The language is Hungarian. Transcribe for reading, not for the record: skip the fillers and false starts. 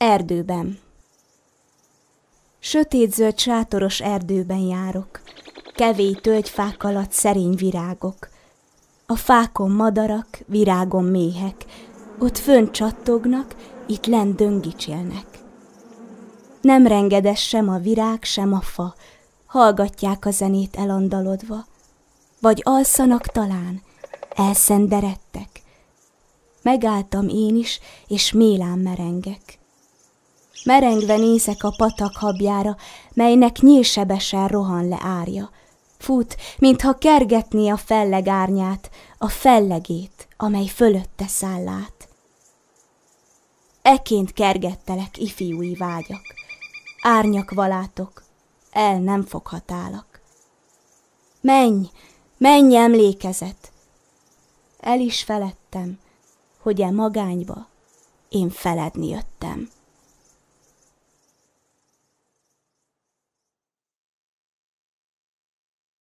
Erdőben. Sötétzöld sátoros erdőben járok, kevély tölgyfák alatt szerény virágok. A fákon madarak, virágon méhek, ott fönn csattognak, itt lent döngicsélnek. Nem rengedes sem a virág, sem a fa, hallgatják a zenét elandalodva, vagy alszanak talán, elszenderedtek. Megálltam én is, és mélán merengek. Merengve nézek a patak habjára, melynek nyílsebesen rohan le árja. Fut, mintha kergetné a felleg árnyát, a fellegét, amely fölötte száll át. Eként kergettelek, ifjúi vágyak. Árnyak valátok, el nem foghatálak. Menj, menj emlékezet! El is feledtem, hogy magányba én feledni jöttem.